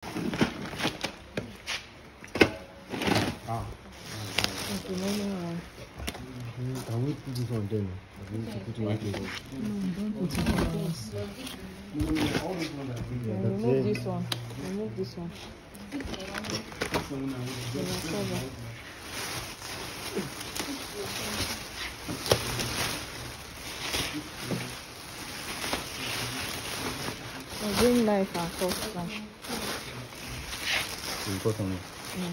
Ah. Okay, no. Can we put this on then? Put it right here. Don't put it on this. Remove this one. Remove this one. Bring knife and fork now. You cut on it.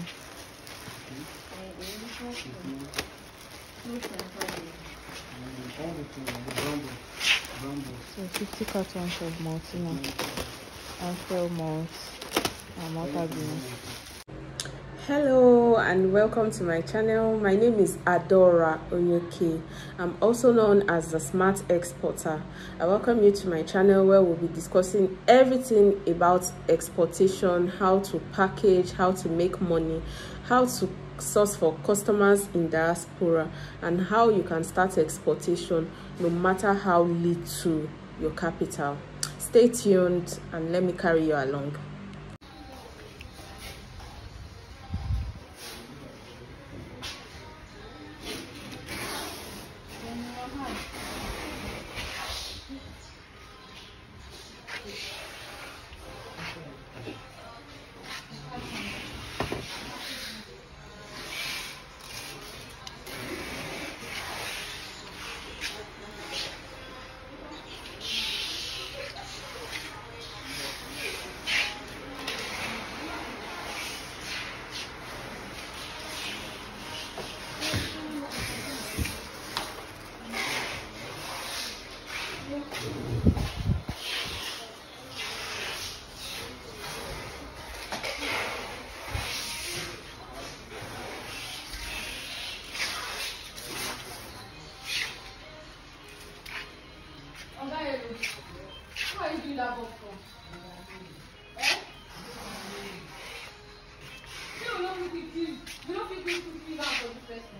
So 50 cartons of Maltina and fail malt and multigrain. Hello and welcome to my channel. My name is Adora Onyoke. I'm also known as the Smart Exporter. I welcome you to my channel where we'll be discussing everything about exportation, how to package, how to make money, how to source for customers in diaspora, and how you can start exportation no matter how little your capital. Stay tuned and let me carry you along. Why you do that for? You don't think you don't think you can feel out for the person.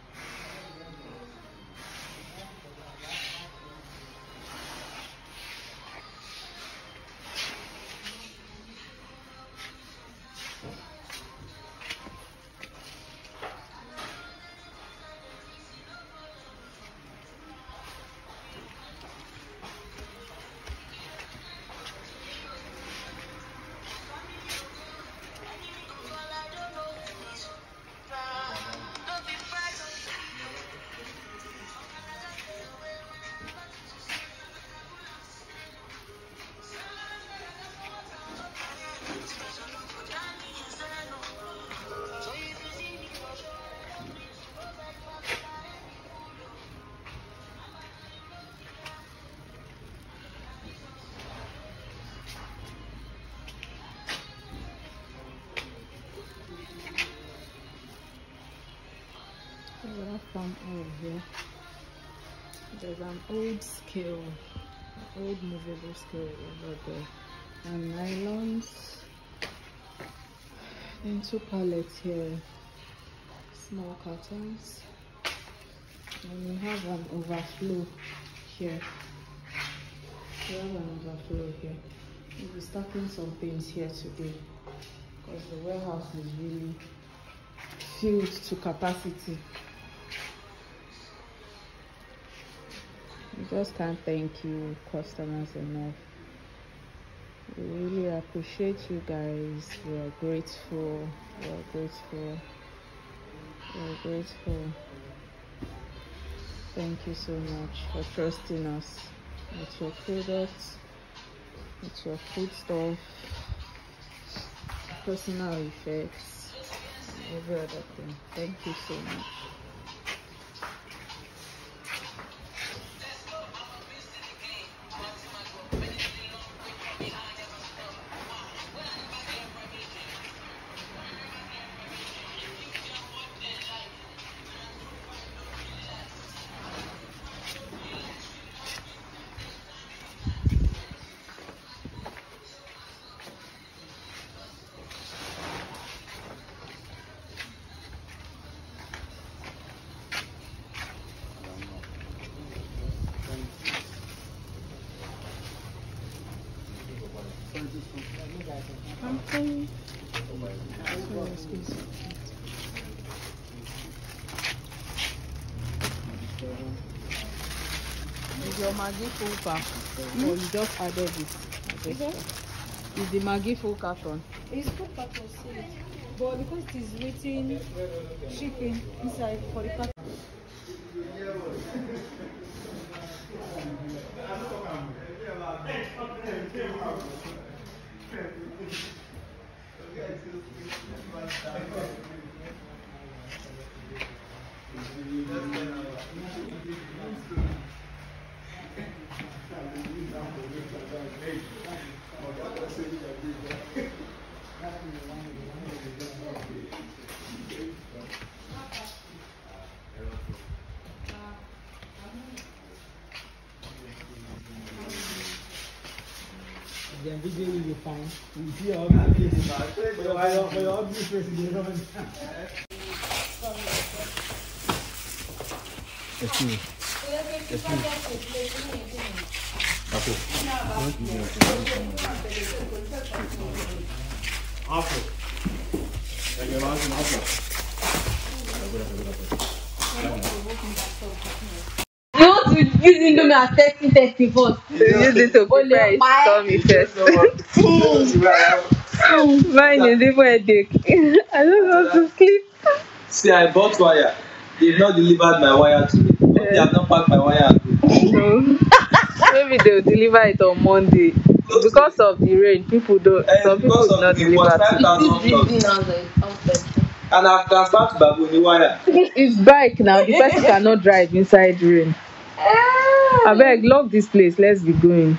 We have palm oil here. There's an old scale, an old movable scale over there, and nylons into pallets here, small cartons, and we have an overflow here. We have an overflow here. We'll be stacking some things here today because the warehouse is really filled to capacity. We just can't thank you customers enough. We really appreciate you guys. We are grateful. We are grateful. We are grateful. Thank you so much for trusting us with your products, with your food stuff, personal effects, and every other thing. Thank you so much. Is your Maggi full pack? Or you just added it? Is the Maggi full carton? It's full carton, see. But because it is written shipping inside for the carton. The video you find, you see all the places. For your obvious person, you know. Excuse me. Excuse me. You want to use Indomie as testing first. Use it to prepare his tummy first. Mine is even headache. I don't want to sleep. See, I bought wire. They've not delivered my wire to me. They have not packed my wire. No. Maybe they'll deliver it on Monday. Because of the rain, people don't. Some people do not deliver. And I've transferred to Babuni wire. It's bike now. The person cannot drive inside rain. I beg, lock this place. Let's be going.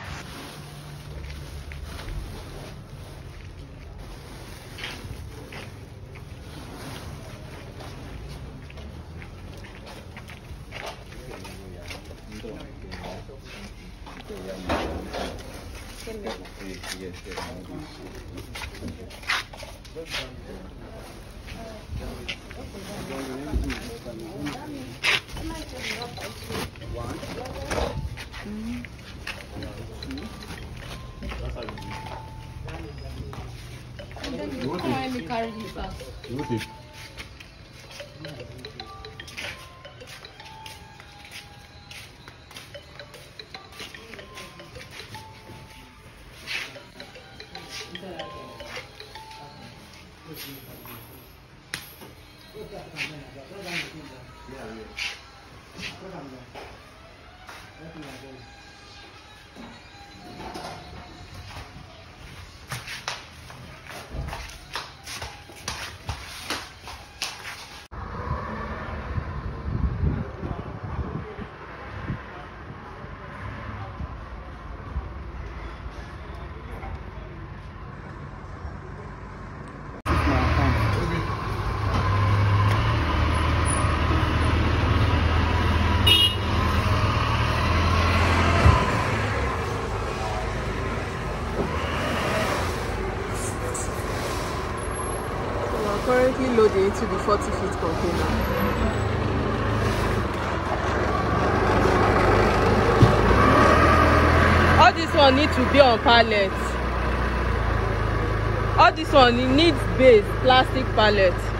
Currently loading into the 40-feet container. All this one needs to be on pallet. All this one needs base, plastic pallet.